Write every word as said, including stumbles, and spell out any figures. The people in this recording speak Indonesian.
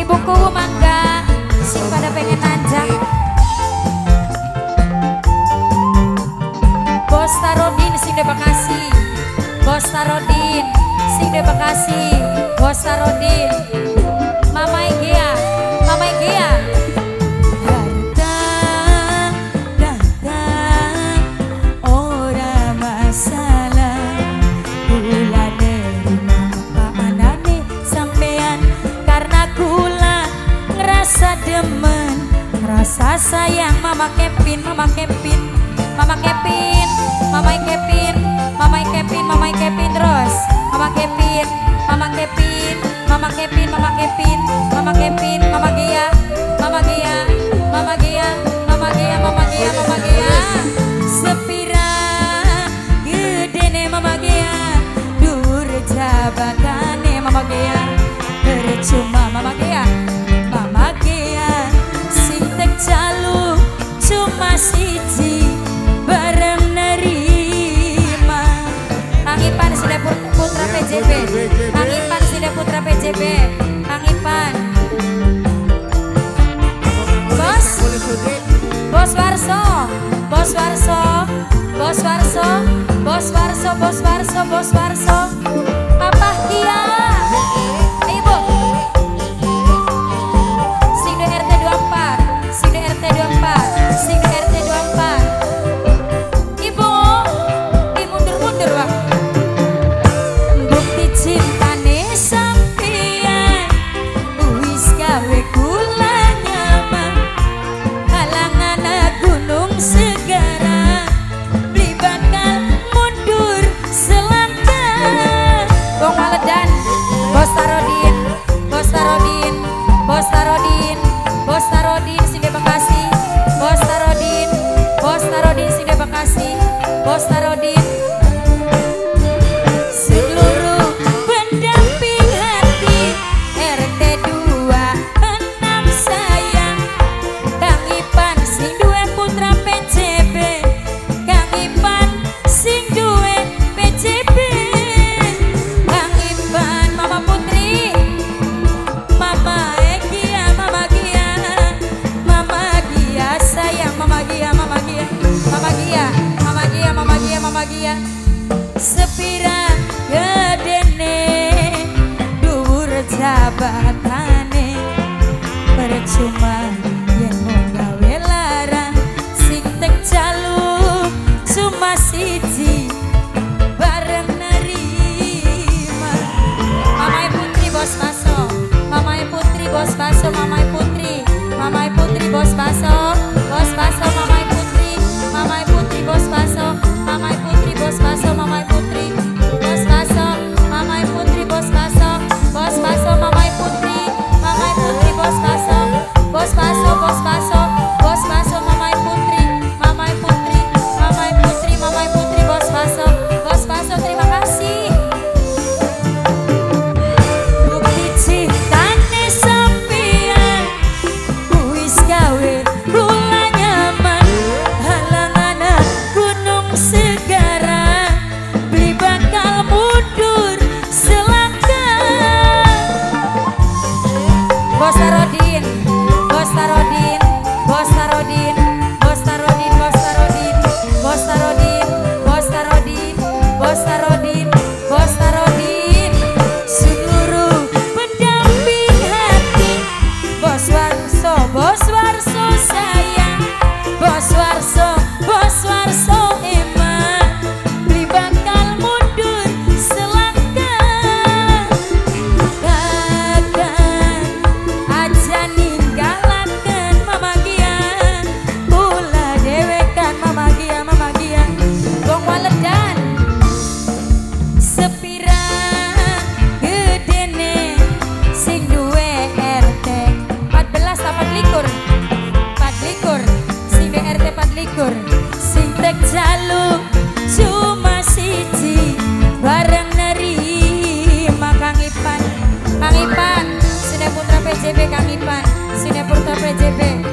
buku mangga sing pada pengen nanjak. Bos Tarodin sing de Bekasi, Bos Tarodin sing de Bekasi, Bos Tarodin. Mama Igea, Mama Igea. Datang, datang, ora masalah. Kula nerima paanane sampean karena kula ngerasa demen, ngerasa sayang. Mama Kevin, Mama Kevin, Mama Kevin, Mama Kevin, Mama Kevin, Mama Kevin terus. Mama Kevin, Mama Kevin, Mama Kevin, Mama Kevin, Mama Kevin, Mama Gia, Mama Gia, Mama Gia, Mama Gia, Mama Gia, Mama Gia. Sepira gedene Mama Gia, dur jabatane Mama Gia. Percuma Mama Gia, Mama Gia, sing tek jalu cuma siji bareng nerima. Angipan sudah putra P J B, Angipan sudah putra P J B, Angipan. Bos, Bos Warso, Bos Warso, Bos Warso, Bos Warso, Bos Warso, Bos Warso. Papa Kia, Ibu. Sing de R T dua puluh empat, sing de R T dua puluh empat, sing de R T dua puluh empat. Ibu, Ibu mundur-mundur Wak. Bukti cintane sampeyan wis gawe kula nyaman. Halangan gunung segara beli bakal mundur selangkah. Bong Maledan, Bos Tarodin, Bos Tarodin, Bos Tarodin, Bos Tarodin sing de Bekasi, Bos Tarodin, Bos Tarodin sing de Bekasi, Bos Tarodin. Seluruh pendamping hati R T dua puluh enam sayang. Kang Ipan sing duwe putra P J B, Kang Ipan sing duwe P J B. Kang Ipan Mama Putri, Mama Egia, Mama Gia, Mama Gia sayang. Mama Gia, Mama Gia, Mama Gia, Mama Gia, Mama Gia, Mama Gia. Sepira gedene dhuwur jabatane, percuma yen mau gawe larang. Sing tek jalu cuma siji bareng nerima. Mamai Putri Bos Baso, Mamai Putri Bos Baso, Mamai Putri, Mamai Putri Bos Baso, Bos Baso, Mamai Putri, Mamai Putri Bos Baso, Mamai Putri Bos Baso, Mamai Putri Bos Baso, Mamai Putri Bos Baso, Bos Baso, Mamai Putri, Mamai Putri Bos Baso, Bos Baso, Bos Baso, Bos Baso, Mamai Putri, Mamai Putri, Mamai Putri, Mamai Putri Bos Baso, Bos Baso terima kasih. Bukti cintane sampeyan wis gawe kula nyaman. Halangan gunung segara beli bakal mundur selangkah. Bos Tarodin, Bos Tarodin, Bos Tarodin, Bos Tarodin, Bos Tarodin, Bos Tarodin, Bos Tarodin, Bos Tarodin, Bos Tarodin. Seluruh pendamping hati Bos Warso, Bos Warso sayang. Bos Warso, Bos Warso emang beli bakal mundur selangkah. Kadang aja ninggalaken Mama Gia, kula dewekan Mama Gia, Mama Gia. Bong Waledan, sepira gedene sing duwe R T empat belas apa likur, empat likur, sing duwe R T empat likur. Sing tek jalu cuma siji bareng nerima. Kang Ipan, Kang Ipan, Sine Putra P J B, Kang Ipan, Sine Putra P J B.